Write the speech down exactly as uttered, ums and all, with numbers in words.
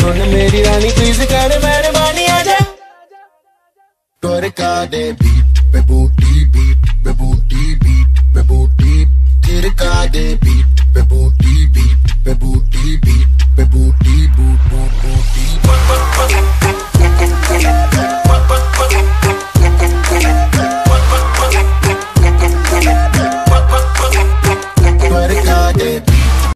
सुन मेरी रानी प्लीज कर मेहरबानी आजा। Twerka de beat पे बूटी बीट पे बूटी बीट पे बूटी थिरका दे beat पे बूटी बीट पे बूटी बीट पे बूटी बूट बूट बूटी